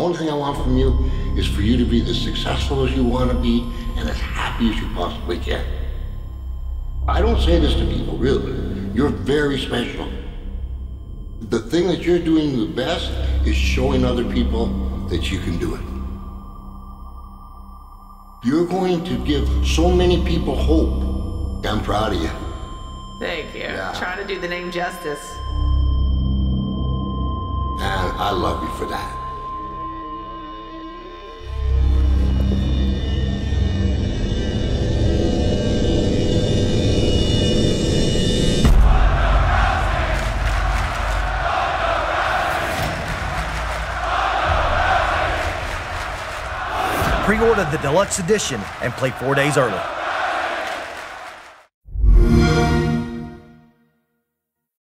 only thing I want from you is for you to be as successful as you want to be and as happy as you possibly can. I don't say this to people, really. You're very special. The thing that you're doing the best is showing other people that you can do it. You're going to give so many people hope. I'm proud of you. Thank you. Yeah. Trying to do the name justice. And I love you for that. Pre-order the deluxe edition and play 4 days early.